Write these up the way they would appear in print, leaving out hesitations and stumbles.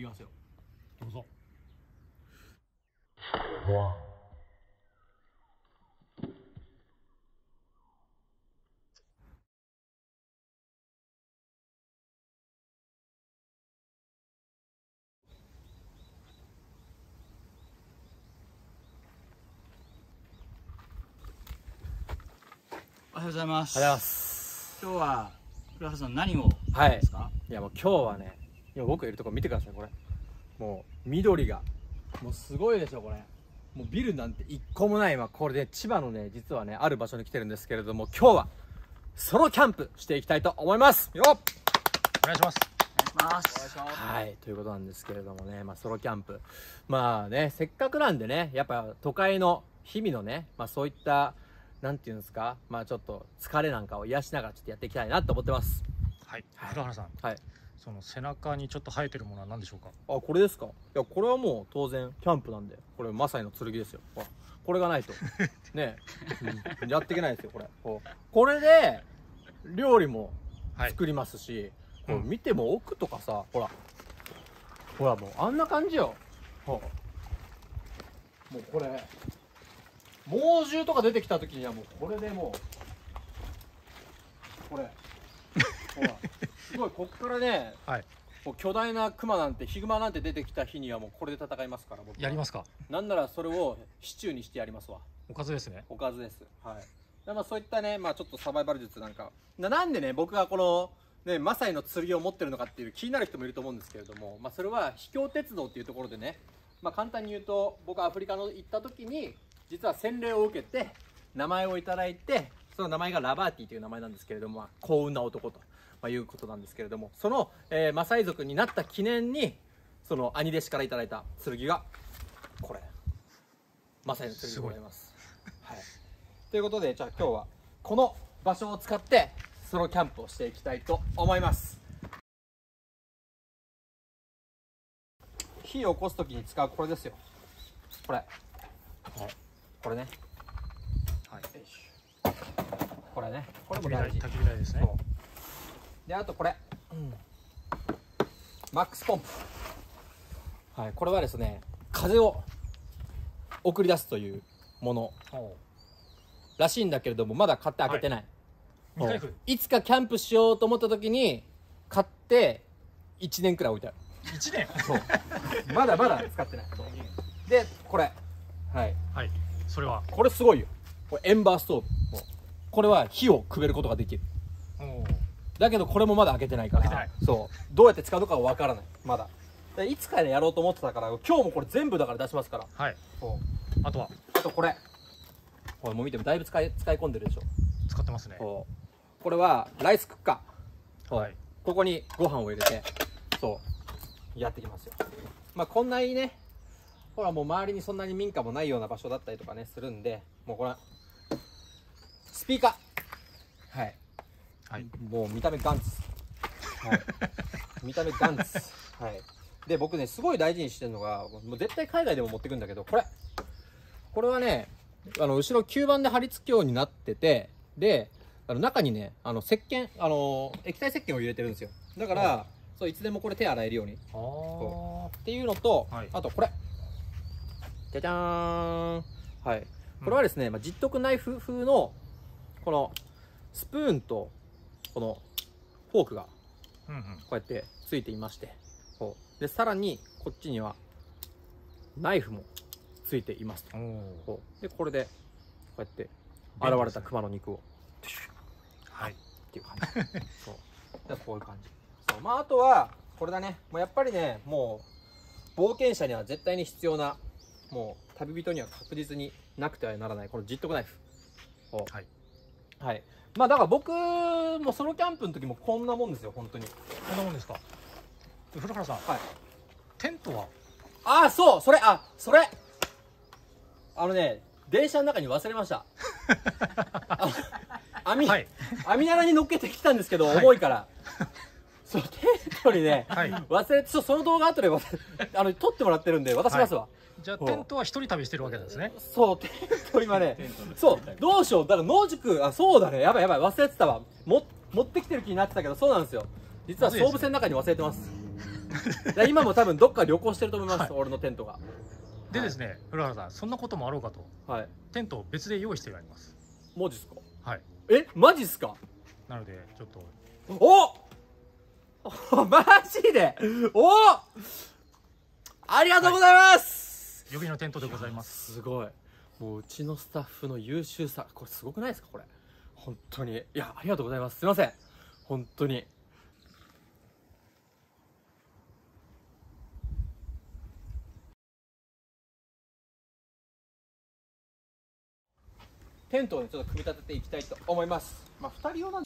きますよ。 どうぞ。 おはようございます。 ありがとうございます。 今日は古橋さん何をはいですか？ いやもう今日はね、今僕がいるとこ見てください。これもう緑がもうすごいでしょ。これもうビルなんて一個もない。これで千葉のね、実はねある場所に来てるんですけれども、今日はソロキャンプしていきたいと思いますよ。 お願いします。 お願いします。 はいということなんですけれどもね、ソロキャンプせっかくなんでね、やっぱ都会の日々のね、そういったなんていうんですか、ちょっと疲れなんかを癒しながらちょっとやっていきたいなと思ってます。 はい、古原さん、 はい、その背中にちょっと生えてるものは何でしょうか。 これですか。いやこれはもう当然キャンプなんで、これマサイの剣ですよ。ほらこれがないとね、やっていけないですよ。これで料理も作りますし、これ見ても奥とかさ、ほらもうあんな感じよ。もうこれ猛獣とか出てきた時にはもうこれでもうこれほらすごい、こっからね、もう巨大なクマなんてヒグマなんて出てきた日にはもうこれで戦いますから。僕やりますか。 なんならそれをシチューにしてやりますわ。 おかずですね。 おかずです。はい。でそういったね、ちょっとサバイバル術なんかなんでね、僕がこのねマサイの剣を持ってるのかっていう気になる人もいると思うんですけれども、それは秘境鉄道っていうところでね、簡単に言うと、僕アフリカの行った時に実は洗礼を受けて名前をいただいて、その名前がラバーティという名前なんですけれども、幸運な男ということなんですけれども、その、マサイ族になった記念にその兄弟子からいただいた剣がこれマサイの剣でございます。はい、ということで、じゃあ今日はこの場所を使ってソロキャンプをしていきたいと思います。火を起こす時に使うこれですよ。これ、はい、これね、はい、これね、これも大事。 焚き火台ですね。 であとこれ、マックスポンプ。はい、これはですね、風を送り出すというものらしいんだけれども、まだ買って開けてない。いつかキャンプしようと思った時に買って1年くらい置いてある。 1年。 そうまだ使ってない。でこれ、はい、 それはこれすごいよ。これエンバーストーブ。これは火をくべることができる。だけどこれもまだ開けてないから、そうどうやって使うのかは分からない。まだいつかねやろうと思ってたから、今日もこれ全部だから出しますから。 はい。あとこれもう見てもだいぶ使い込んでるでしょ。 使ってますね。 これはライスクッカー。 はい。 ここにご飯を入れてやってきますよ。こんなにね、ほらもう周りにそんなに民家もないような場所だったりとかねするんで、もうこれスピーカー、はい、もう見た目ガンツ、はい、見た目ガンツ、はい。で僕ねすごい大事にしてるのが、もう絶対海外でも持ってくんだけど、これはね、後ろ吸盤で貼り付けようになってて、で中にね石鹸、液体石鹸を入れてるんですよ。だからそういつでもこれ手洗えるようにっていうのと、あとこれじゃじゃーん、はい、これはですね、ジットクナイフ風のこのスプーンとこのフォークがこうやってついていまして、でさらにこっちにはナイフもついていますと。でこれでこうやって現れた熊の肉をっていう感じ。そうこういう感じ。あとはこれだね。もうやっぱりね、もう冒険者には絶対に必要な、もう旅人には確実になくてはならないこのジットクナイフ。はい。だから僕もソロキャンプの時もこんなもんですよ。本当にこんなもんですか。古原さん、テントは？ それ電車の中に忘れました。網棚に乗っけてきたんですけど、重いからテントにね忘れて、その動画後で撮ってもらってるんで渡しますわ。 じゃあテントは一人旅してるわけなんですね。 そう、テント今ね、どうしよう。だから野宿、そうだね、やばい忘れてたわ。持ってきてる気になってたけど、そうなんですよ。実は総武線の中に忘れてます。 で今も多分どっか旅行してると思います、 はい俺のテントが。 でですね、古原さん、そんなこともあろうかとはい。 テントを別で用意してあります。 マジっすか？ はい。 え、マジっすか？ なのでちょっとおマジでありがとうございます、 予備のテントでございます。 すごい。もううちのスタッフの優秀さ、これすごくないですかこれ。本当に。いや、ありがとうございます。すいません。本当に。テントをね、ちょっと組み立てていきたいと思います。まあ、2人用なんで。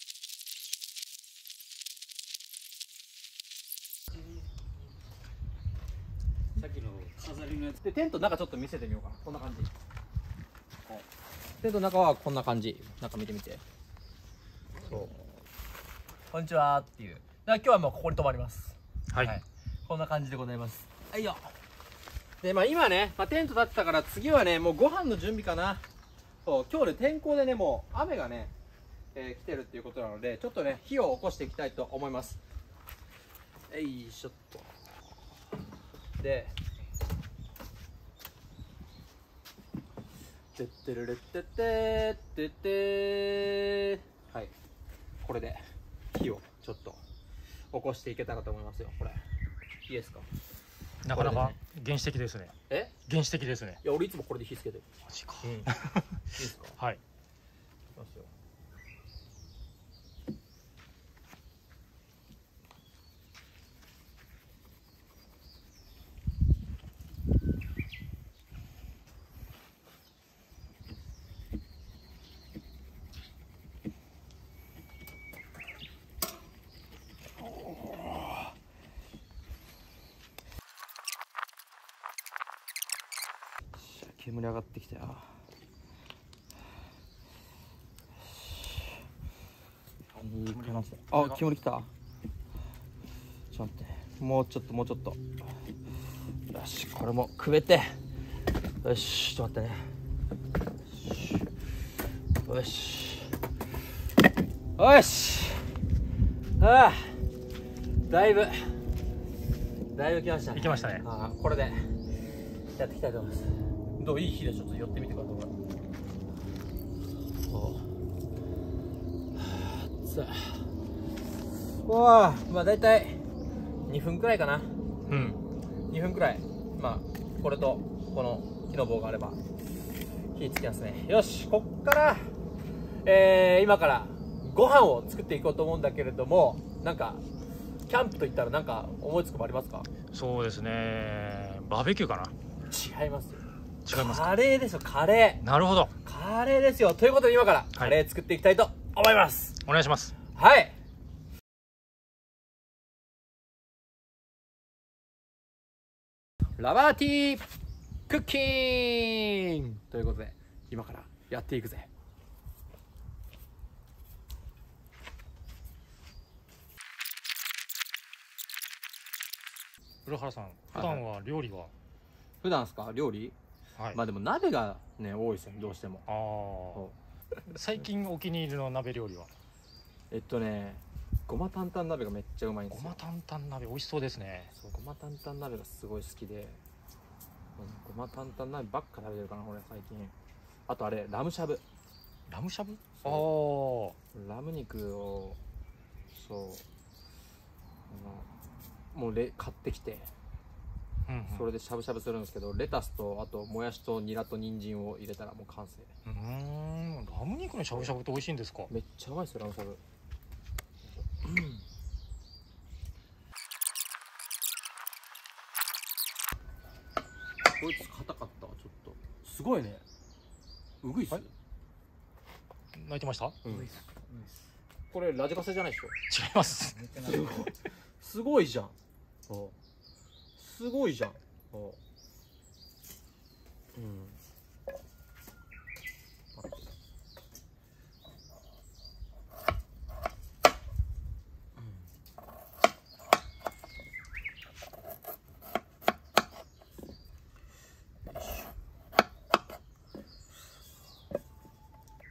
さっきの飾りのやつ。 で、テントの中ちょっと見せてみようかな。こんな感じ。はい。テントの中はこんな感じ。中見てみて。そう。こんにちはっていう。だから今日はもうここに泊まります。 はい、 はい。こんな感じでございます。はいよ。で、まあ今ね、テント立ってたから次はね、もうご飯の準備かな。そう、今日ね、天候でね、もう雨がね、来てるっていうことなので、ちょっとね、火を起こしていきたいと思います。よいしょっと。で、てってるれってってってってはい、これで火をちょっと起こしていけたらと思いますよ。これいいですか？ なかなか原始的ですね。 え？ 原始的ですね。 いや、俺いつもこれで火つけてる。 マジか。 いいですか？ はい。 いきますよ。煙上がってきたよ。いい感じ。あ、煙きた。ちょっと待って、もうちょっともうちょっと。よし、これもくべて。よし、ちょっと待ってね。よしよし。ああ、だいぶ来ましたね。 行きましたね。 ああ、これでやっていきたいと思います。どう？いい火でちょっと寄ってみてください。ほら。そう。わあ、まあ大体2分くらいかな。 うん。 2分くらい。まあこれとこの木の棒があれば火つきますね。よし、こっから、今からご飯を作っていこうと思うんだけれども、なんかキャンプといったらなんか思いつくもありますか？ そうですね。バーベキューかな。 違いますよ。 違いますか。 カレーですよ、カレー。 なるほど。 カレーですよ。ということで今からカレー作っていきたいと思います。 お願いします。 はい。ラバーティークッキングということで今からやっていくぜ。 古原さん、普段は料理は？ 普段ですか？料理？ はい。 まあでも鍋がね多いですよね、どうしても。 ああ。最近お気に入りの鍋料理は？ ごま担々鍋がめっちゃうまいんですよ。 ごま担々鍋美味しそうですね。 そう、ごま担々鍋がすごい好きで、ごま担々鍋ばっか食べてるかな俺最近。あとあれ、ラムしゃぶ。 ラムしゃぶ？ああ。 ラム肉をもう買ってきて、それでしゃぶしゃぶするんですけど、レタスとあともやしとニラと人参を入れたらもう完成。 ラム肉のしゃぶしゃぶって美味しいんですか？ めっちゃうまいですよ、ラムしゃぶ。こいつ硬かったわ、ちょっと。すごいね。うぐいっす。 泣いてました？ これラジカセじゃないでしょ？ 違います。 すごいじゃん。すごいじゃん。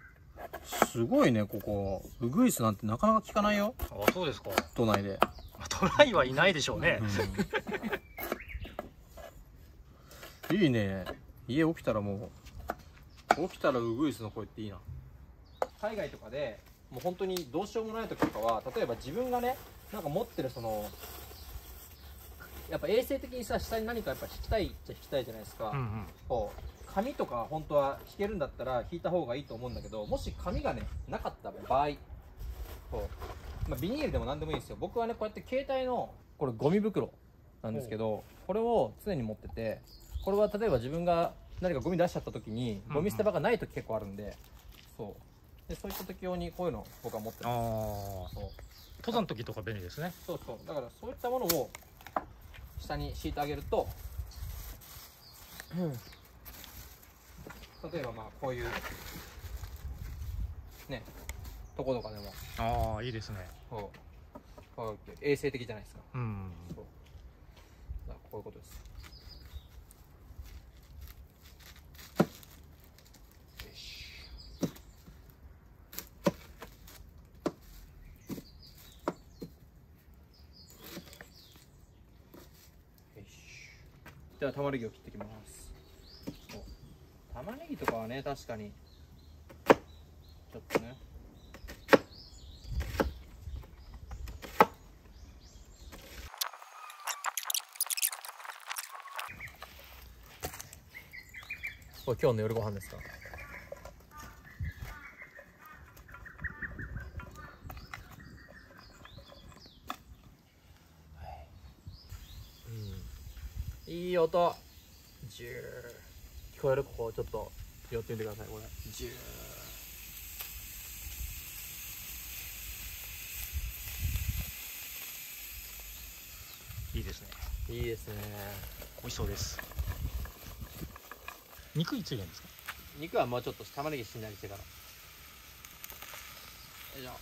すごいね、ここウグイスなんてなかなか聞かないよ、 あ、そうですか。 都内で。 トライはいないでしょうね。 いいね。家起きたらもう起きたらウグイスの声っていいな。海外とかでもう本当にどうしようもない時とかは、例えば自分がねなんか持ってるそのやっぱ衛生的にさ、下に何かやっぱ引きたいっちゃ引きたいじゃないですか。こう紙とか本当は引けるんだったら引いた方がいいと思うんだけど、もし紙がねなかった場合、こう、ビニールでも何でもいいんですよ。僕はねこうやって携帯のこれゴミ袋なんですけど、これを常に持ってて、これは例えば自分が何かゴミ出しちゃった時にゴミ捨て場がない時結構あるんで、そういった時用にこういうのを僕は持ってます。 登山の時とか便利ですね。 そうだからそういったものを下に敷いてあげると、例えばこういうねとことかでもいいですね。 こうやって衛生的じゃないですか。だからこういうことです。では玉ねぎを切っていきます。玉ねぎとかはね確かにちょっとねこれ今日の夜ご飯ですか？いい音、ジュー聞こえる？ここちょっと寄ってみてください。これジューいいですね。 いいですね。 美味しそうです。肉いつ入れるんですか？ 肉はもうちょっと玉ねぎしんなりしてから。よいしょ。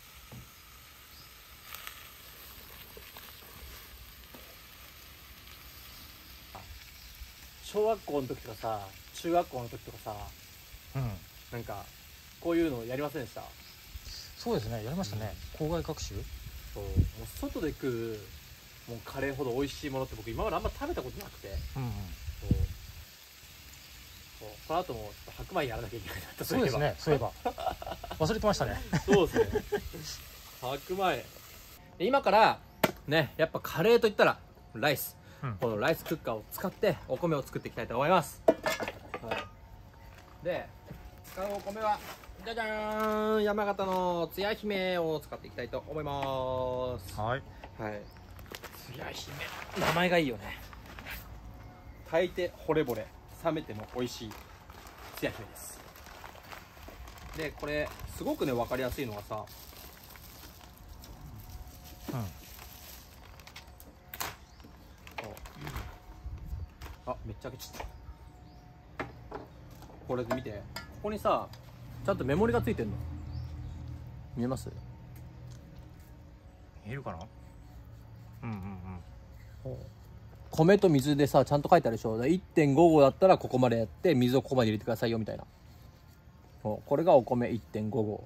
小学校の時とかさ、中学校の時とかさ、なんかこういうのやりませんでした？ そうですね、やりましたね。校外学習。 もう外で食うもうカレーほど美味しいものって僕今まであんま食べたことなくて、この後もちょっと白米やらなきゃいけないなと。 そうですね、そういえば忘れてましたね。 そうですね。白米今からね、やっぱカレーといったらライス、このライスクッカーを使ってお米を作っていきたいと思います。で使うお米はじゃじゃーん、山形のつや姫を使っていきたいと思います。つや姫、名前がいいよね。炊いて惚れ惚れ、冷めても美味しいつや姫です。でこれすごくね分かりやすいのがさ、めっちゃ開けちゃった。これで見て、ここにさちゃんとメモリがついてんの見えます？ 見えるかな？ 米と水でさちゃんと書いてあるでしょ。 1.5 合だったらここまでやって水をここまで入れてくださいよみたいな。これがお米 1.5 合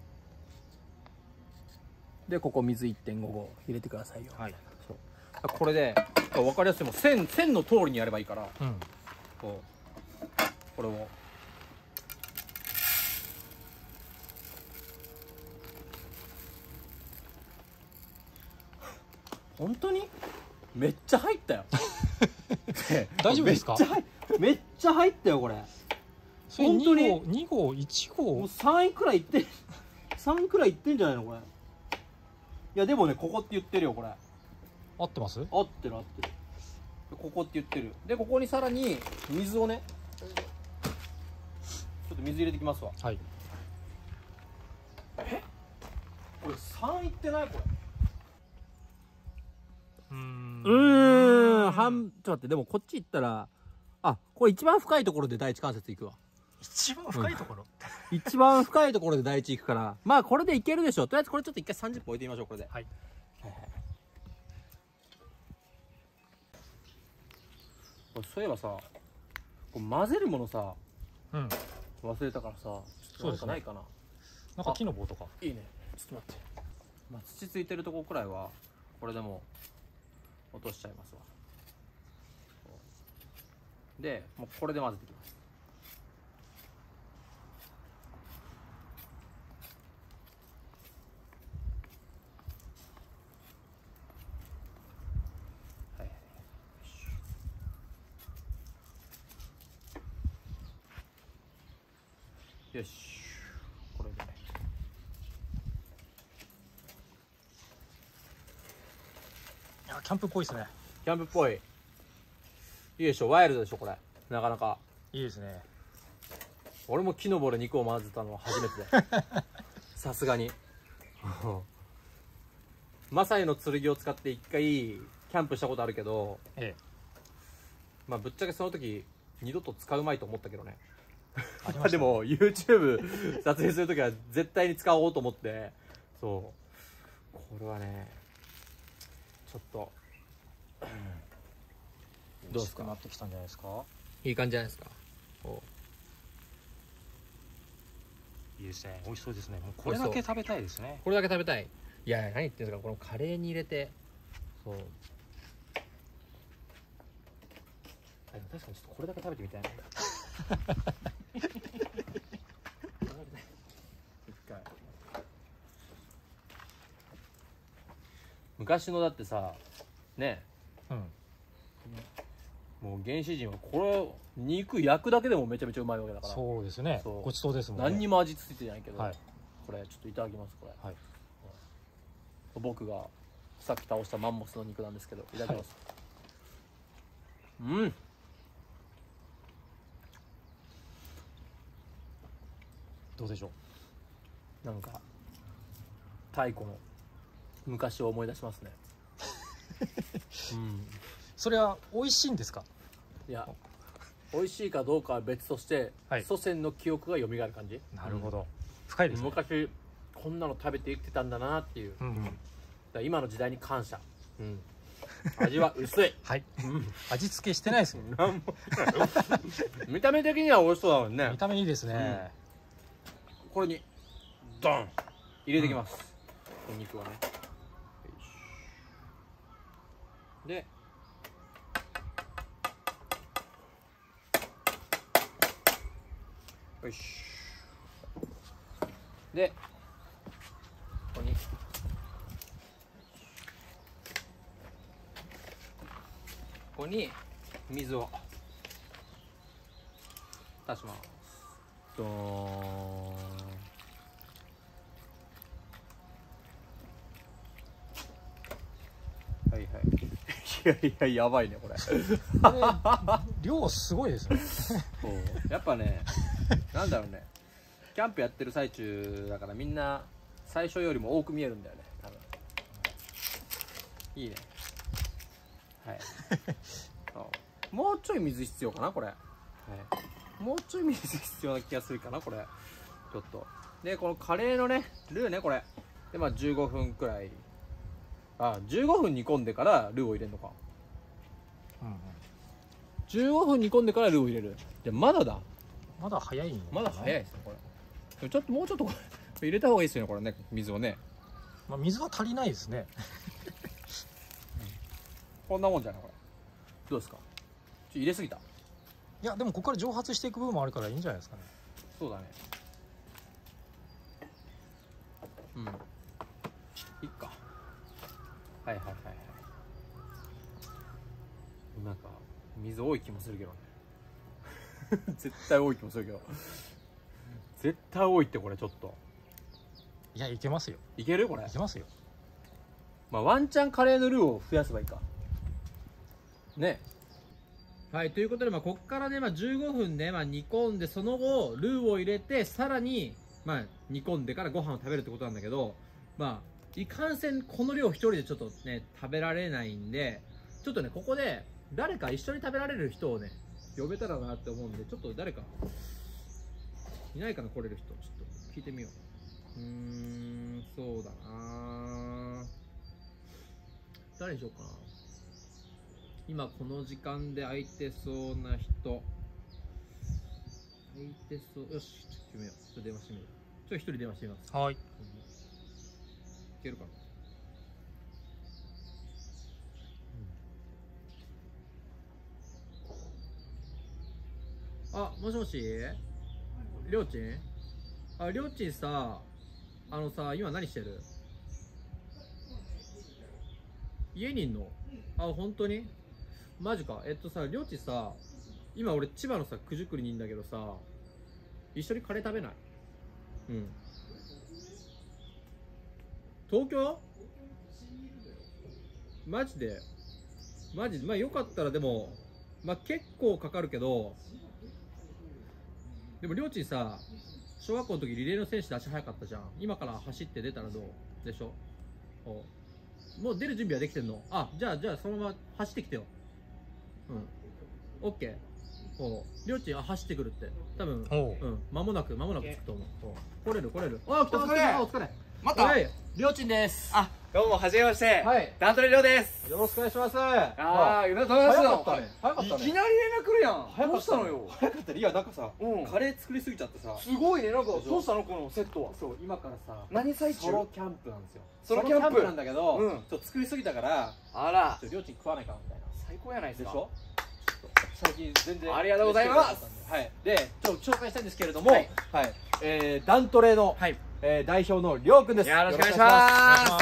で、ここ水 1.5 合入れてくださいよ。これで分かりやすい、もう線の通りにやればいいから、これを本当にめっちゃ入ったよ。 大丈夫ですか？ めっちゃ入ったよこれ。本当に 2号1号もう3くらいいって3くらいいってんじゃないのこれ。いやでもね、ここって言ってるよこれ。 合ってます？ 合ってる。ここって言ってる。でここにさらに水をね、ちょっと水入れてきますわ。これ3いってない？これちょっと待って、でもこっち行ったら、これ一番深いところで第一関節行くわ。 一番深いところ、 一番深いところで第一行くから、これでいけるでしょ。とりあえずこれちょっと一回30分置いてみましょう。これでそういえばさ、こう混ぜるものさ、忘れたからさ、なんかないかな。 なんか木の棒とかいいね。ちょっと待って、土ついてるとこくらいはこれでも落としちゃいますわ。でもうこれで混ぜていきます。はいはい、よし、これでね。 いやキャンプっぽいですね。 キャンプっぽい。いいでしょ、ワイルドでしょこれ。なかなかいいですね。 俺も木の棒で肉を混ぜたのは初めてでさすがにマサイの剣を使って一回キャンプしたことあるけど、 ええ、 まあぶっちゃけその時二度と使うまいと思ったけどねありましたねでも YouTube 撮影する時は絶対に使おうと思って、そうこれはねちょっとどうですか。 美味しくなってきたんじゃないですか。 いい感じじゃないですか。 いいですね。美味しそうですね。もうこれだけ食べたいですね。 これだけ食べたい。いや何言ってんですか、このカレーに入れて。そうあ、でも確かにちょっとこれだけ食べてみたいな一回昔のだってさね、 うん。 もう原始人はこれ肉焼くだけでもめちゃめちゃうまいわけだからそうですね。 そうごちそうですもんね。 何にも味付いてないけど、 はい。 これちょっといただきます。これ、 はい。 僕がさっき倒したマンモスの肉なんですけど、いただきます。うん、 どうでしょう。 なんか太古の昔を思い出しますねうん、 それは美味しいんですか。 いや美味しいかどうかは別として、 はい、 祖先の記憶が蘇る感じ。 なるほど、深いですね。 昔こんなの食べて生きてたんだなっていう、 うんうん、 だから今の時代に感謝、うん、味は薄いはい、味付けしてないですよ見た目的には美味しそうだもんね。 見た目いいですね、 これにドン入れてきます、お肉をね。でよし、でここに水を足します。ドーン。はいはい。いややばいねこれ量すごいですねそうやっぱねなんだろうね、キャンプやってる最中だからみんな最初よりも多く見えるんだよね多分。いいね。はいもうちょい水必要かなこれ、はい、もうちょい水必要な気がするかなこれちょっと。でこのカレーのねルーね、これでまあ15分くらい、あ15分煮込んでからルーを入れるのか、15分煮込んでからルーを入れる。じゃまだだ、 まだ早いんまだ早いですねこれ。でもちょっともうちょっと入れた方がいいですよねこれね、水をね。 まあ、水は足りないですねこんなもんじゃないこれ。どうですか、入れすぎた。 いやでもここから蒸発していく部分もあるからいいんじゃないですかね。 そうだね、うん、いっか。はいはいはいはい。なんか水多い気もするけどね絶対多い気もするけど絶対多いってこれちょっと。 いやいけますよ、 いけるこれ。 いけますよ。 まあワンチャンカレーのルーを増やせばいいかね。はい、ということで、ここからね、15分ね、煮込んで、その後ルーを入れてさらに、煮込んでからご飯を食べるってことなんだけど、いかんせんこの量一人でちょっとね食べられないんで、ちょっとねここで誰か一緒に食べられる人をね呼べたらなって思うんで、ちょっと誰かいないかな、来れる人。ちょっと聞いてみよう。そうだな、誰にしようかな。今この時間で空いてそうな人、空いてそう。よし、ちょっと決めよう。ちょっと電話してみよう。一人電話してみます。 はい、 いけるかな。 あ、もしもしりょうちん。あ、りょうちんさ、さ、今何してる？家にいんの？あ、本当に？マジか。さ、りょうちんさ、今俺千葉のさ、九十九里にいんだけどさ、一緒にカレー食べない？うん。東京？マジで？マジで？まあよかったらでも、まあ結構かかるけど、でもりょうちんさ、小学校の時リレーの選手で足早かったじゃん。今から走って出たらどうでしょ？もう出る準備はできてんの？あ、じゃあそのまま走ってきてよ。うん。オッケー。りょうちん走ってくるって。多分、間もなく着くと思う。来れる。あ、来た。お疲れ。 またりょうちんです。 あ、どうも、はじめまして。 はい。 ダントレりょうです。 よろしくお願いします。 ああ、よろしくお願いします。 早かったね。 いきなり連絡来るやん。どうしたのよ。 早かったね。いや、なんかさ、カレー作りすぎちゃってさ。 すごいね、なんか、どうしたのこのセットは。 そう、今からさ、 何最中？ ソロキャンプなんですよ。 ソロキャンプなんだけど、ちょっと作りすぎたから、 あら、 りょうちん食わないかみたいな。 最高やないですか。 でしょ？最近全然。 ありがとうございます。 はい。で、ちょっと紹介したいんですけれども、 はい。 ダントレの代表のりょうくんです。 よろしくお願いします。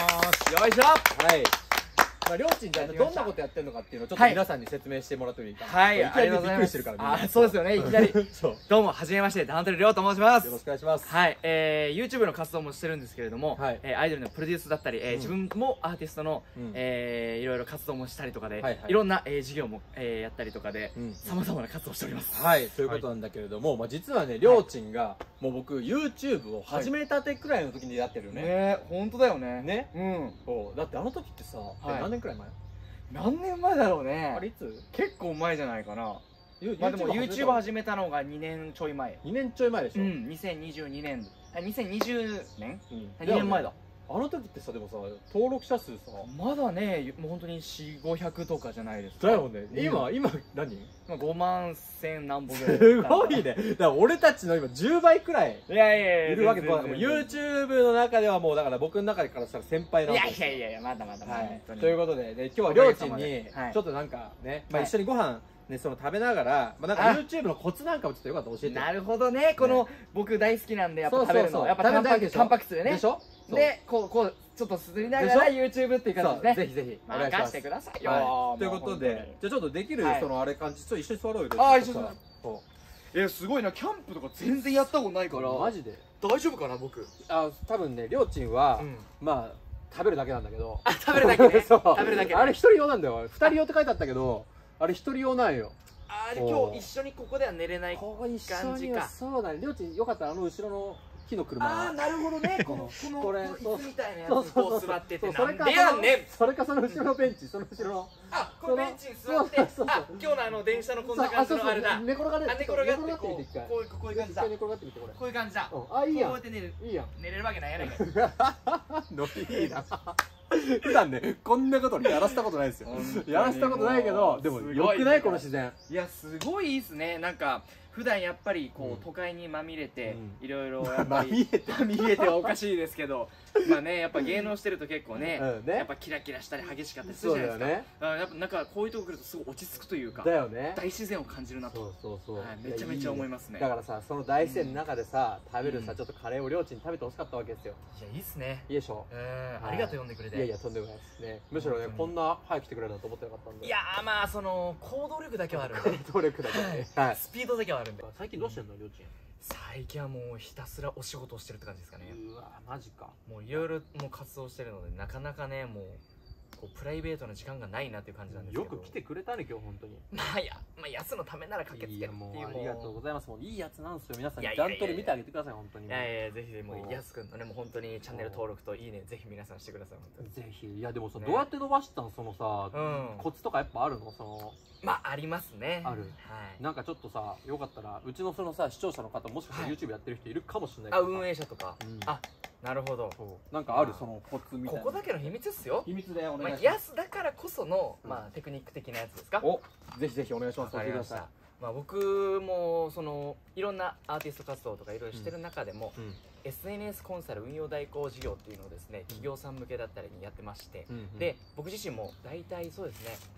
よいしょ。 はい。りょうちんじゃどんなことやってるのかっていうのをちょっと皆さんに説明してもらってもいいかな。 はい。 いきなりびっくりしてるから。 あ、そうですよね。いきなり。どうも、はじめまして、ダントレりょうと申します。 よろしくお願いします。 はい。YouTube の活動もしてるんですけれども、 はい。 アイドルのプロデュースだったり、自分もアーティストのいろいろ活動もしたりとかで、いろんな事業もやったりとかで、さまざまな活動をしております。 はい。ということなんだけれども、まあ実はね、りょうちんがもう僕 YouTube を始めたてくらいの時に出会ってるよね。 ね、本当だよね。 ね。 うん。 そう。だってあの時ってさ、何年くらい前？ 何年前だろうね。 あれいつ？ 結構前じゃないかな。まあでも YouTube 始めたのが2年ちょい前。 2年ちょい前でしょ。 うん、2022年。2020年？2年前だ。 あの時ってさ、でもさ、登録者数さ、 まだね、もう本当に4、500とかじゃないですか。 だよね。今何 ？5万1000何本ぐらい。 すごいね。だから俺たちの今10倍くらいいるわけ。YouTube の中ではもうだから僕の中からしたら先輩なんですよ。 いや、まだ。 ということで、今日はりょうちんにちょっとなんかね、一緒にご飯ね、その食べながら、なんか YouTube のコツなんかもちょっとよかったら教えて。 なるほどね。この僕大好きなんでやっぱ食べるの。やっぱタンパク質でね。 でしょ？ で、こうちょっとすりながら YouTube っていう感じでね。 ぜひぜひお願いしてくださいよ。 ということで、じゃあちょっとできるそのあれ感じ、ちょっと一緒に座ろうよ。 あ、一緒に。すごいな。キャンプとか全然やったことないから。 マジで？ 大丈夫かな僕。 多分ね、りょうちんはまあ食べるだけなんだけど。 あ、食べるだけね。食べるだけ。 あれ一人用なんだよ。2人用って書いてあったけど、あれ一人用なんよ。 あれ今日一緒にここでは寝れない感じか。 そうだね。りょうちんよかったら後ろの木の車。 ああ、なるほどね。この椅子みたいなやつにこう座ってて。 それかその後ろのベンチ、その後ろの。 あ、このベンチに座って。あ、今日の電車のこんな感じのあれだ。 寝転がってこういう感じだ。 寝転がってみてこれ。 こういう感じだ。 あ、いいやん。 こうやって寝る。 いいやん。 寝れるわけないやないか。 ノリいいな。普段ね、こんなことやらせたことないですよ。やらせたことないけど、でもよくないこの自然。 いや、すごいいいっすね。なんか普段やっぱりこう都会にまみれていろいろやっぱりまみれてはおかしいですけど、まあね、やっぱ芸能してると結構ね、やっぱキラキラしたり激しかったりするじゃないですか。やっぱなんかこういうとこ来るとすごい落ち着くというか、 だよね。 大自然を感じるなと。 そうめちゃめちゃ思いますね。 だからさ、その大自然の中でさ、食べるさ、ちょっとカレーをりょうちんに食べてほしかったわけですよ。 いや、いいっすね。 いいでしょ。 ありがとう呼んでくれて。 いやとんでもないですね。むしろね、こんな早く来てくれるなんて思ってなかったんで。 いやー、まあその行動力だけはあるんで。 行動力だけね。 スピードだけはあるんで。 最近どうしてんのりょうちん？ 最近はもうひたすらお仕事をしてるって感じですかね。 うわ、マジか。 もういろいろもう活動してるので、なかなかね、もうこうプライベートな時間がないなっていう感じなんですけど。 よく来てくれたね今日本当に。 まあやつのためなら駆けつけっていう。 もうありがとうございます。もういいやつなんですよ。皆さんダントレ見てあげてください本当に。 いやぜひもうやすくんのね、もう本当にチャンネル登録といいねぜひ皆さんしてください本当に。 ぜひ。いやでもさ、どうやって伸ばしたのそのさ、コツとかやっぱあるのその。 まあありますね。 ある。なんかちょっとさ、よかったらうちのそのさ視聴者の方もしかしたら YouTube やってる人いるかもしれないけど。 運営者とか。あ、なるほど。 なんかあるそのコツみたいな。 ここだけの秘密っすよ。 秘密でお願いします。 やすだからこそのまあテクニック的なやつですか。 お、ぜひぜひお願いします。 わかりました。まあ僕もそのいろんなアーティスト活動とかいろいろしてる中でも SNS コンサル運用代行事業っていうのをですね、企業さん向けだったりにやってまして、で僕自身も大体そうですね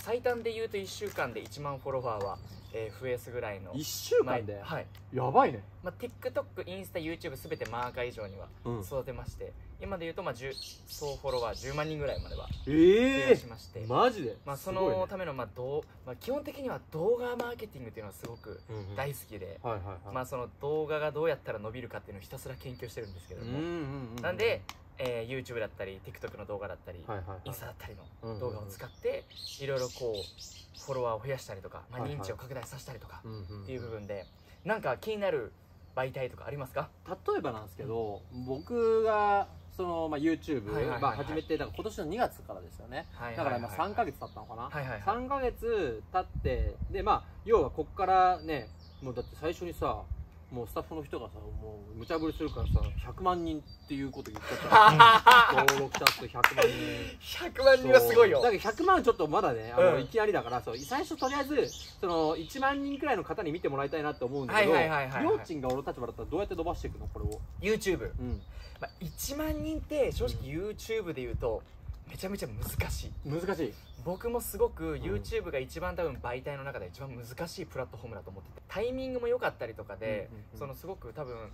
最短で言うと1週間で1万フォロワーは、増やすぐらいの 1週間で、 はい、 やばいね。 TikTok、インスタ、YouTube すべてマーカー以上には育てまして、今で言うと総フォロワー10万人ぐらいまでは増やしまして、 マジで、 そのための基本的には動画マーケティングっていうのはすごく大好きで、その動画がどうやったら伸びるかっていうのをひたすら研究してるんですけども、なんで、YouTube だったり TikTok の動画だったり、インスタだったりの動画を使っていろいろこうフォロワーを増やしたりとか、認知を拡大させたりとかっていう部分で、なんか気になる媒体とかありますか？ 例えばなんですけど、僕がそのYouTube 始めて、だから今年の2月からですよね。だから今3ヶ月経ったのかな。3ヶ月経って、で要はこっからね、もうだって最初にさ、もうスタッフの人がさ、もう無茶ぶりするからさ、100万人っていうこと言っちゃった登録者数100万人。 100万人はすごいよ。 だけど100万ちょっとまだね、いきなりだから、最初とりあえずその1万人くらいの方に見てもらいたいなって思うんだけど、りょうちんが俺の立場だったらどうやって伸ばしていくのこれを？ YouTube、1万人って正直 YouTube で言うとめちゃめちゃ難しい。僕もすごく YouTube が一番多分媒体の中で一番難しいプラットフォームだと思ってて、タイミングも良かったりとかで、すごく多分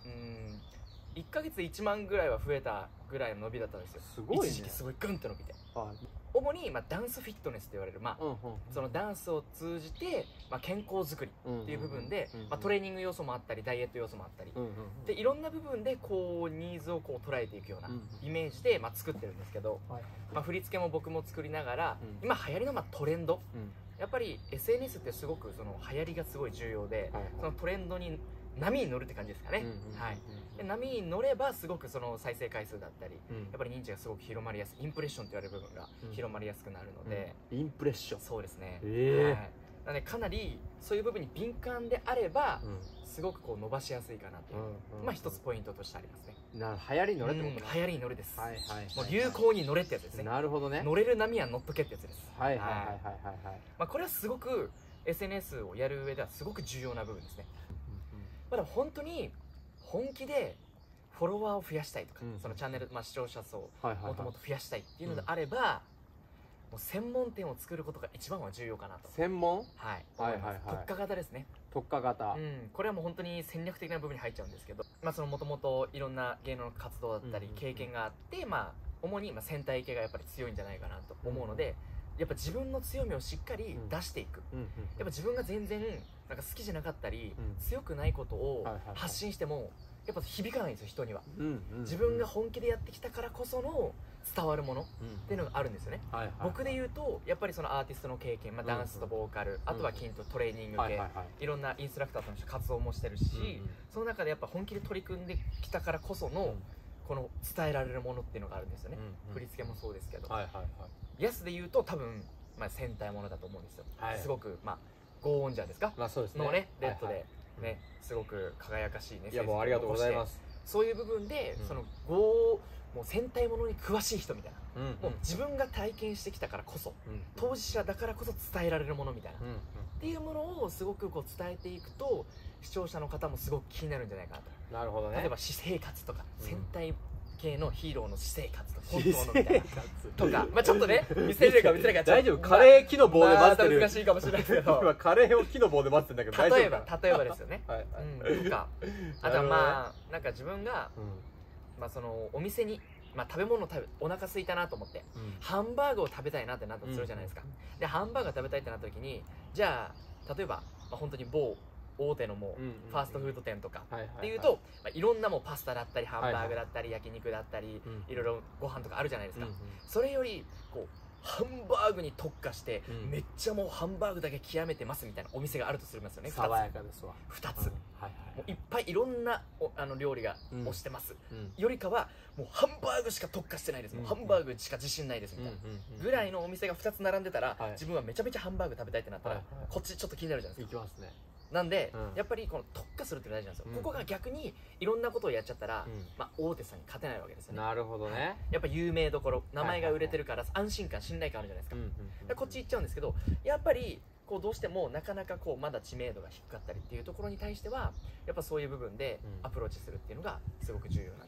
1ヶ月1万ぐらいは増えたぐらいの伸びだったんですよ。 すごいね。 一時期すごいグンと伸びて、主にダンスフィットネスと言われる、そのダンスを通じて健康づくりっていう部分でトレーニング要素もあったりダイエット要素もあったりで、いろんな部分でこうニーズをこう捉えていくようなイメージで作ってるんですけど、振り付けも僕も作りながら、今流行りのトレンド、やっぱり SNS ってすごくその流行りがすごい重要で、そのトレンドに波に乗るって感じですかね。で波に乗ればすごくその再生回数だったり、やっぱり認知がすごく広まりやすい、インプレッションと言われる部分が広まりやすくなるので、 インプレッション、 そうですね。なのでかなりそういう部分に敏感であれば、すごくこう伸ばしやすいかなという一つポイントとしてありますね。 流行りに乗れってことね。 流行りに乗れです。もう流行に乗れってやつですね。 なるほどね。 乗れる波は乗っとけってやつです。これはすごく SNS をやる上ではすごく重要な部分ですね。でも本当に本気でフォロワーを増やしたいとか、そのチャンネル、視聴者層をもともと増やしたいっていうのであれば、もう専門店を作ることが一番は重要かなと。 専門？ 特化型ですね。 特化型。 これはもう本当に戦略的な部分に入っちゃうんですけど、そのもともといろんな芸能の活動だったり経験があって、主に戦隊系がやっぱり強いんじゃないかなと思うので、やっぱ自分の強みをしっかり出していく。やっぱ自分が全然なんか好きじゃなかったり、強くないことを発信してもやっぱ響かないんですよ、人には。自分が本気でやってきたからこその伝わるものっていうのがあるんですよね。僕で言うとやっぱりそのアーティストの経験、ダンスとボーカル、あとは筋トレ、トレーニング系、いろんなインストラクターとして活動もしてるし、その中でやっぱ本気で取り組んできたからこそのこの伝えられるものっていうのがあるんですよね。振り付けもそうですけど、ヤスで言うと多分戦隊ものだと思うんですよ。すごくゴーオンジャーですかのね、レッドでね、すごく輝かしいね。 いやもうありがとうございます。 そういう部分でそのもう戦隊ものに詳しい人みたいな、もう自分が体験してきたからこそ、当事者だからこそ伝えられるものみたいなっていうものをすごくこう伝えていくと、視聴者の方もすごく気になるんじゃないかなと。 なるほどね。 例えば私生活とか、戦隊系のヒーローの私生活とか本当のみたいなとか、ちょっとね見せれるか見せれるか大丈夫？カレー木の棒で待ってる。 難しいかもしれないですけど、 今カレーを木の棒で待ってるんだけど大丈夫？ 例えばですよね。とか、あとはなんか自分がそのお店に食べ物お腹空いたなと思ってハンバーグを食べたいなってなったとするじゃないですか。でハンバーグ食べたいってなった時に、じゃあ例えば本当に某大手のもうファーストフード店とかっていうと、いろんなもうパスタだったりハンバーグだったり焼肉だったりいろいろご飯とかあるじゃないですか。それよりこうハンバーグに特化してめっちゃもうハンバーグだけ極めてますみたいなお店があるとするんですよね。 爽やかですわ。 2つもういっぱいいろんな料理が推してますよりかは、もうハンバーグしか特化してないです、ハンバーグしか自信ないですみたいなぐらいのお店が2つ並んでたら、自分はめちゃめちゃハンバーグ食べたいってなったらこっちちょっと気になるじゃないですか。 行きますね。 なんでやっぱりこの特化するって大事なんですよ。ここが逆にいろんなことをやっちゃったら大手さんに勝てないわけですよね。 なるほどね。 やっぱ有名どころ、名前が売れてるから安心感信頼感あるじゃないですか。こっち行っちゃうんですけど、やっぱりこうどうしてもなかなかこうまだ知名度が低かったりっていうところに対してはやっぱそういう部分でアプローチするっていうのがすごく重要なんじゃないかな。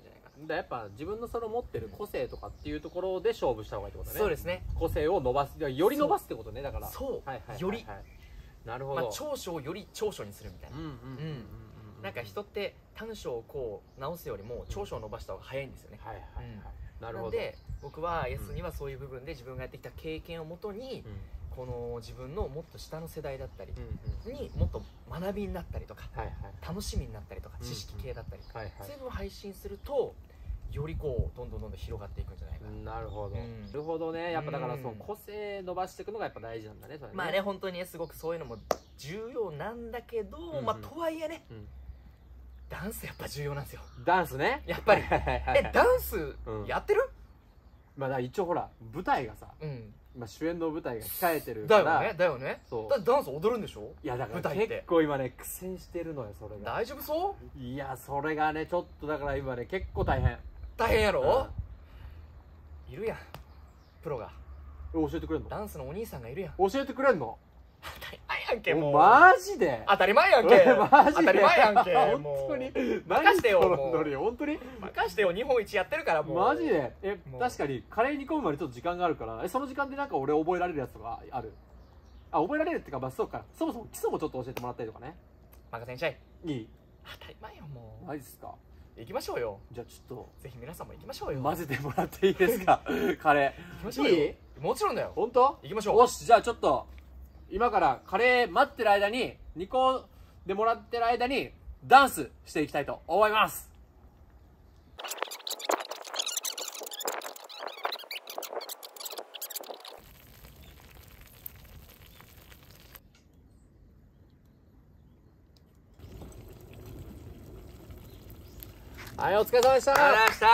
やっぱ自分のその持ってる個性とかっていうところで勝負した方がいいってことね。 そうですね。 個性を伸ばす、より伸ばすってことね。だからそうより、 なるほど、 長所をより長所にするみたいな。なんか人って短所をこう直すよりも長所を伸ばした方が早いんですよね。なので僕は S にはそういう部分で自分がやってきた経験をもとに、この自分のもっと下の世代だったりにもっと学びになったりとか楽しみになったりとか知識系だったりそういうのを配信するとよりこうどんどん広がっていくんじゃないかな。 なるほど、なるほどね。やっぱだからそう個性伸ばしていくのがやっぱ大事なんだね。それね、 まあね、本当にねすごくそういうのも重要なんだけど、まあとはいえね、ダンスやっぱ重要なんですよ。 ダンスね、 やっぱりダンスやってる？ まあだから一応ほら舞台がさ、まあ主演の舞台が控えてるからだよね、だよね。だってダンス踊るんでしょ？ いやだから結構今ね苦戦してるのよ、それが。 大丈夫そう？ いやそれがねちょっとだから今ね結構大変。 大変やろ？いるやんプロが。 教えてくれんの？ ダンスのお兄さんがいるやん。 教えてくれんの？ 当たり前やんけ、もう。 マジで当たり前やんけ。 マジで当たり前やんけ。 本当に任してよ、もう。 本当に任してよ、日本一やってるからもう。 マジで確かにカレー煮込むまでちょっと時間があるから、その時間でなんか俺覚えられるやつとかある？あ、覚えられるっていうか、まあそうか、そもそも基礎もちょっと教えてもらったりとかね。 任せんちゃい。 いい？ 当たり前よ、もう。 マジっすか？ 行きましょうよ。 じゃあちょっとぜひ皆さんも行きましょうよ。 混ぜてもらっていいですか？カレー行きましょうよ。いい？もちろんだよ。 本当？ 行きましょう。 よし、じゃあちょっと今からカレー待ってる間に煮込んでもらってる間にダンスしていきたいと思います。はい、お疲れ様でした。 ありがとうございました。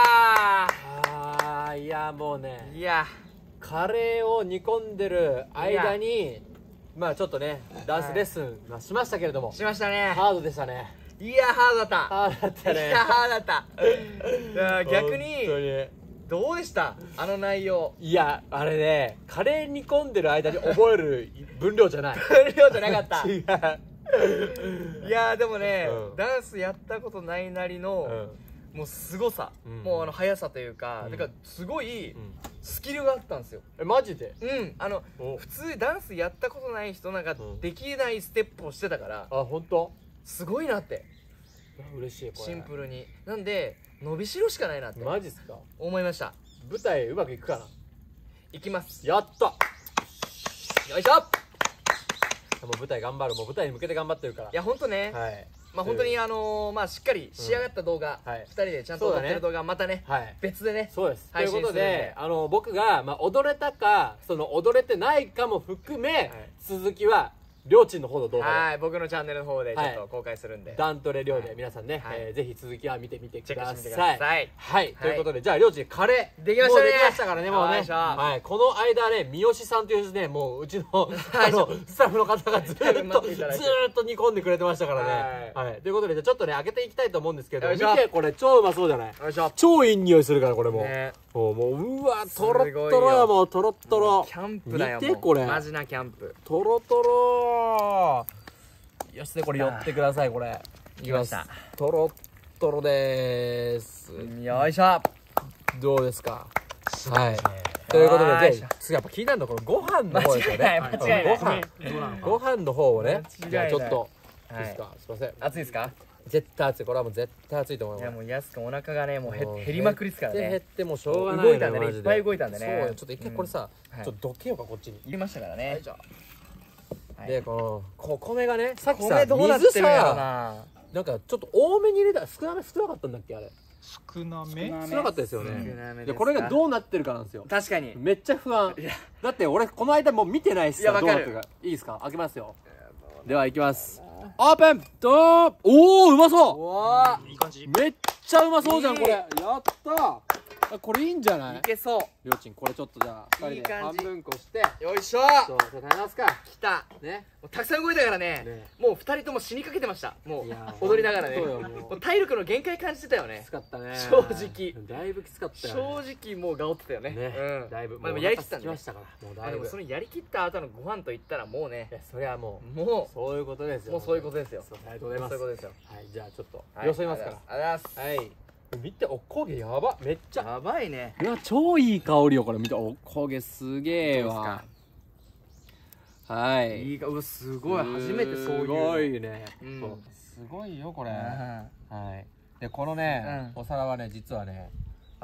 いやもうね、 いやカレーを煮込んでる間にまあちょっとねダンスレッスンはしましたけれども、 しましたね。 ハードでしたね。 いやハードだった。 ハードだったね。 いやハードだった。逆に本当にどうでしたあの内容？ いやあれね、カレー煮込んでる間に覚える分量じゃない。 分量じゃなかった。 違う。 いやでもね、ダンスやったことないなりの、もう凄さ、もう速さというか、だからすごいスキルがあったんですよ。 マジで？ 普通ダンスやったことない人なんかできないステップをしてたから、 あ、本当？ すごいなって。 嬉しい。これシンプルになんで伸びしろしかないなってマジっすか？ 思いました。 舞台うまくいくかな？ いきます。 やった。 よいしょ。 もう舞台頑張る。もう舞台に向けて頑張ってるから。 いや本当ね、まあ本当にまあしっかり仕上がった動画、2人でちゃんと踊ってる動画またね、別でね、 そうです。ということ配信するんでで、僕がまあ踊れたかその踊れてないかも含め、続きはりょうちんの方の動画で、 はい、僕のチャンネルの方でちょっと公開するんで、 ダントレりょうで皆さんね、ぜひ続きは見てみてください。 チェックしてみてください。 はい、ということで、じゃありょうちんカレーできましたね。 もうできましたからね、もうね。はい、この間ね、三好さんというね、もううちのスタッフの方がずーっと煮込んでくれてましたからね。はい、ということでじゃあちょっとね開けていきたいと思うんですけど、見てこれ超うまそうじゃない？超いい匂いするからこれも。もううわとろっとろや、もうとろっとろ。 キャンプだよ。 見てこれ。 マジなキャンプ。 とろとろ。よしでこれ寄ってください。これいきました。 とろっとろでーす。 よいしょ。 どうですか？はい。ということで、じゃあ次やっぱ気になるのはこのご飯の方ですよね。 間違いない。 ご飯の方をね、じゃあちょっといいですか？すいません。 熱いですか？ 絶対熱い。これはもう絶対熱いと思います。 いやもうやすくんお腹がねもう減りまくりですからね。 減ってもうしょうがない。 動いたんでね、いっぱい動いたんでね。 そうよ。ちょっと一回これさ、ちょっとどけようかこっちに。 入れましたからね。 でこの米がね、さっきさ水さなんかちょっと多めに入れた。少なかったんだっけあれ？ 少なめ？ 少なかったですよね。でこれがどうなってるかなんですよ。 確かにめっちゃ不安。だって俺この間もう見てないっすよ。 いやわかる。 いいですか？開けますよ。ではいきます。オープン。ドー。おお、うまそう。 わあ、いい感じ。 めっちゃうまそうじゃんこれ。やった。これいいんじゃない？ いけそう。 りょうちんこれちょっとじゃあ2人で半分こして。 よいしょ。 そう、じゃあ食べますか。 きた。 ね。 たくさん動いたからね。もう2人とも死にかけてました。もう踊りながらね。もう体力の限界感じてたよね。 きつかったね。 正直。 だいぶきつかったよ。 正直もうがおってたよね。 だいぶ。 まあでもやりきったんで。 もうだいぶ。 そのやりきった後のご飯といったらもうね。 それはもうそういうことですよ。 もうそういうことですよ。 ありがとうございます。 そういうことですよ。 はい、じゃあちょっと様子見ますから。 ありがとうございます。 はい。 見て、おこげやば、めっちゃやばいね。 うわ、超いい香りよこれ。見て、おこげすげえわ。はい、 いいか、うわ、すごい、初めてそういう。 すごいね、 そう、 すごいよこれ。はい。でこのね、お皿はね、実はね、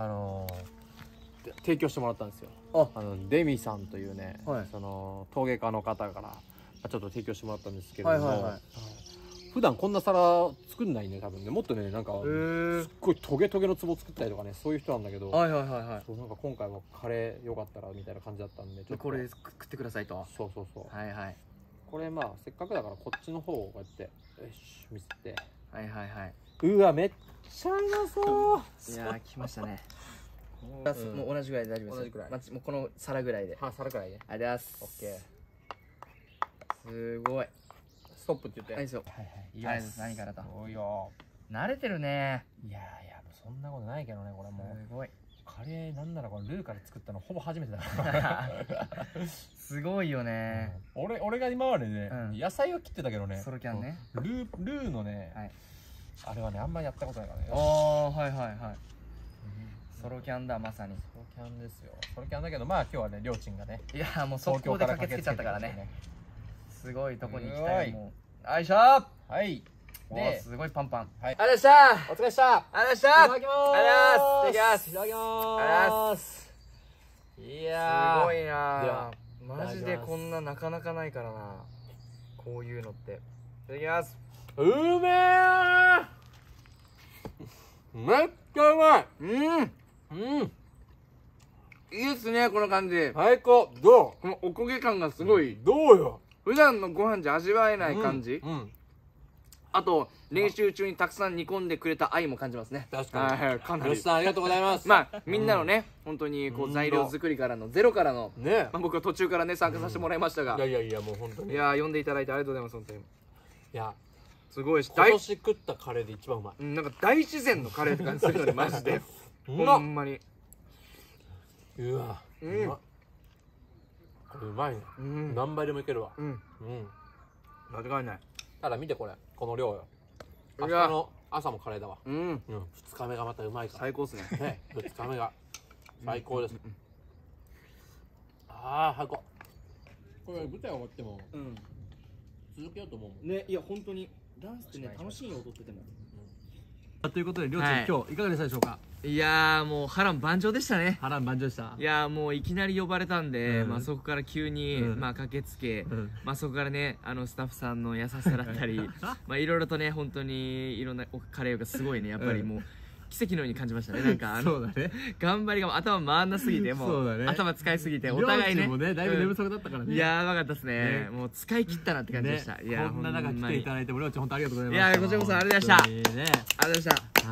提供してもらったんですよ。デミさんというね、その陶芸家の方からちょっと提供してもらったんですけれども、普段こんな皿作んないね、多分ね。もっとね、なんかすっごいトゲトゲの壺作ったりとかね、そういう人なんだけど、そう、なんか今回はカレーよかったらみたいな感じだったんで、ちょっとこれ食ってくださいと。 そうそうそう、 はいはい。 これまあせっかくだからこっちの方をこうやってよし見せて、 はいはいはい。 うわ、めっちゃうまそう。 いやー、来ましたね。もう同じぐらいで大丈夫です。同じぐらい。もうこの皿ぐらいで。 皿ぐらいね。 ありがとうございます。オッケー。すごい。 ストップって言って。 はい、そう。はいはい。いいです。何からと。 そうよ。 慣れてるね。 いやいや、もうそんなことないけどね、これもう。 すごい。 カレーなんならこれルーから作ったのほぼ初めてだから。 すごいよね。 俺が今までね、野菜を切ってたけどね。 ソロキャンね。 ルーのね、あれはね、あんまりやったことないからね。 ああ、はいはいはい。ソロキャンだ、まさに。 ソロキャンですよ。ソロキャンだけど、まあ今日はね、りょーちんがね。 いや、もう速攻で駆けつけちゃったからね。すごいとこに行きたい。もう。よいしょ。 はい。 で、すごいパンパン。 はい。 ありがとうございました。 お疲れっした。 ありがとうございました。いただきます。 いただきます。 いただきます。 いやー。 すごいなー。マジでこんななかなかないからな。こういうのって。いただきます。 うめー。めっちゃうまい。 いいですね、この感じ。 最高。どう？ このおこげ感がすごい。 どうよ。 普段のご飯じゃ味わえない感じ。あと練習中にたくさん煮込んでくれた愛も感じますね。 確かに。 かなり。 吉さんありがとうございます。 まあみんなのね、本当にこう材料作りからのゼロからのね、 僕は途中からね参加させてもらいましたが、 いやもう本当に。 いや呼んでいただいてありがとうございます本当に。 いやすごいし、 今年食ったカレーで一番うまい。 なんか大自然のカレーって感じするよねマジで。ほんまに。 うわ。これうまいね。何倍でもいけるわ。 間違いない。 ただ見てこれ、この量よ。明日の朝もカレーだわ。2日目がまたうまいから。 最高っすね。 2日目が最高です。ああ、最高。これ舞台終わっても続けようと思うもんね。いや本当にダンスってね楽しいよ踊ってても。 ということで、りょうちん今日いかがでしたでしょうか。 いやーもう波乱万丈でしたね。 波乱万丈でした。 いやーもういきなり呼ばれたんで、まあそこから急にまあ駆けつけ、まあそこからねスタッフさんの優しさだったりまあいろいろとね本当にいろんなカレーがすごいねやっぱりもう奇跡のように感じましたね。なんかそうだね、 頑張りが頭回んなすぎてもう頭使いすぎてお互いね、 だいぶ寝不足だったからね。 やばかったですね。もう使い切ったなって感じでした。いやこんな中来ていただいてもりょうちん本当ありがとうございます。 いやこちらこそありがとうございました。ありがとうございました。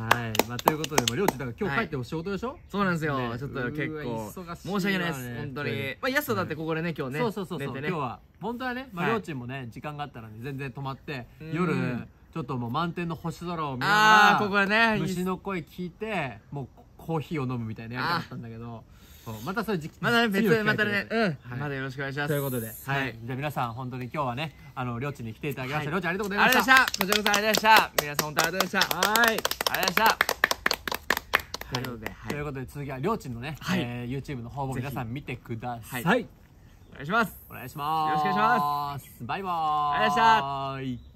はい、まあということでりょうちんだから今日帰ってお仕事でしょ。 そうなんですよ。ちょっと結構申し訳ないです本当に。まあやすとだってここでね今日ね。そう今日は本当はねりょうちんもね時間があったらね全然泊まって夜ちょっともう満天の星空を見ながらここでね虫の声聞いてもうコーヒーを飲むみたいなやり方だったんだけど、またそういう時期またね別にまたねまだよろしくお願いします。ということでじゃあ皆さん本当に今日はねりょうちんに来ていただきました。りょうちんありがとうございました。こちらこそありがとうございました。皆さん本当ありがとうございました。はいありがとうございました。ということで続きはりょうちんのね YouTube の方も皆さん見てください。お願いします。お願いします。よろしくお願いします。バイバーイ。ありがとうございました。